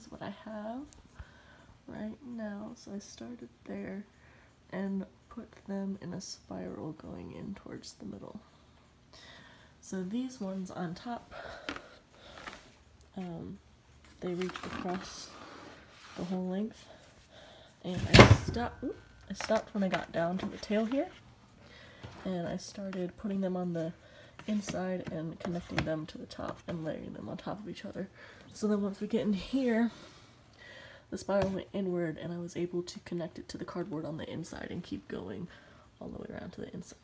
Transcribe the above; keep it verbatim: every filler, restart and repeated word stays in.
is what I have right now. So I started there and put them in a spiral going in towards the middle. So these ones on top, um, they reach across the whole length, and I stopped, I stopped when I got down to the tail here, and I started putting them on the inside and connecting them to the top and layering them on top of each other. So then once we get in here, the spiral went inward and I was able to connect it to the cardboard on the inside and keep going all the way around to the inside.